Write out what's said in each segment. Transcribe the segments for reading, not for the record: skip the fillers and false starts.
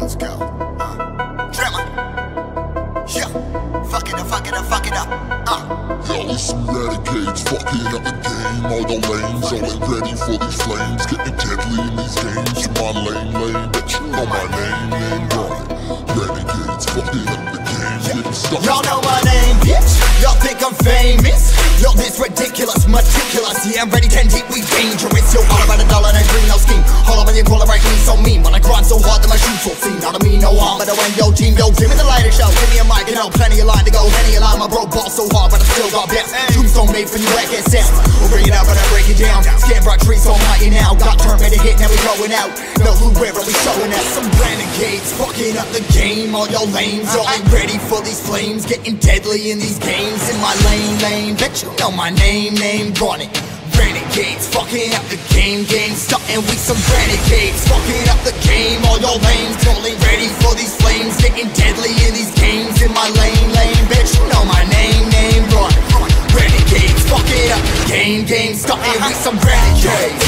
Let's go. Drama. Yeah. Fuck it up, fuck it up, fuck it up. Y'all is some renegades, fucking up the game. All the lanes, all ain't ready for these flames. Getting deadly in these games. You my lane, but you know my name, run it. Renegades, fucking up the game, getting stuck. Y'all know my name, bitch. Y'all think I'm famous. Y'all this ridiculous, meticulous. Yeah, I'm ready, 10 deep, we dangerous. Yo, all about a dollar and green, no scheme. All about you, call it right, me so mean. When I grind so hard that my shoes so clean. Not to me, no harm, but when yo team, yo, give me the lighter show. Give me a mic, you know, plenty of line to go. Any line, my bro ball so hard, but I still got best. Tombstone made for you, whack ass sounds. We'll bring it out, but I break it down. Scan rock trees so mighty now. Got turn, made a hit, now we going out. No who where are we showing us? Some renegades, fucking up the game. All y'all lames, y'all ain't ready for these flames. Getting deadly in these games. In my lane, bet you know my name, run it. Renegades, fucking up the game, starting with some renegades, fucking up the game. All your lanes, only ready for these flames, getting deadly in these games. In my lane, bitch, you know my name, run. Renegades, fucking up the game, starting with some renegades.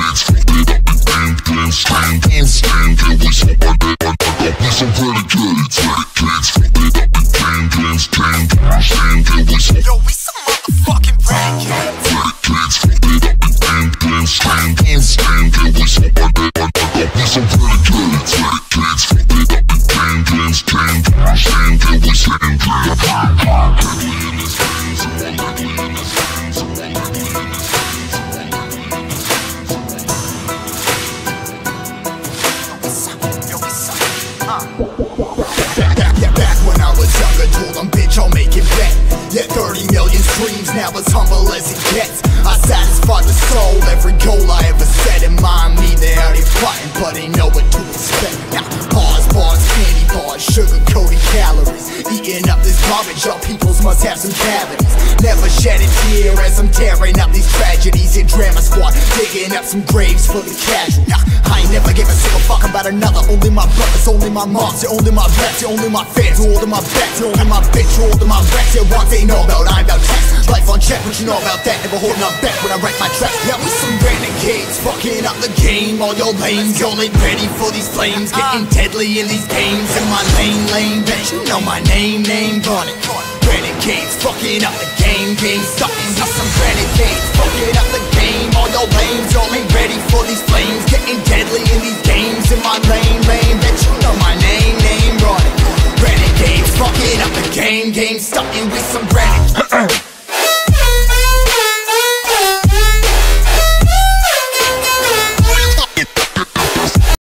Yo, we some motherfucking renegades. Back when I was younger, told them, bitch, I'll make it back. Yeah, 30 million streams, now as humble as it gets. I satisfy the soul, every goal I ever set in mind. Me, they out here fighting, but they know what to expect. Now, bars, candy bars, sugar-coated calories. Eating up this garbage, y'all peoples must have some cavities. Never shed a tear as I'm tearing up these tragedies. In Drama Squad, digging up some graves for the casual. I ain't never give a single fuck about another. Only my brothers, only my moms, you're only my reps, you're only my fans, you're all of my backs, you're only my bitch, you're all of my reps. You're one they know about, I'm about text. Life on check, what you know about that? Never holding up back when I write my tracks. Yeah, we some renegades, fucking up the game. All your lanes, y'all ain't ready for these flames. Getting deadly in these games. In my lane, bet you know my name, run it. Renegades, fucking up the game, starting with some renegades, fucking up the game. All your lanes, y'all ain't ready for these flames. Getting deadly in these games. In my lane, bet you know my name, run it. Renegades, fucking up the game, starting with some renegades.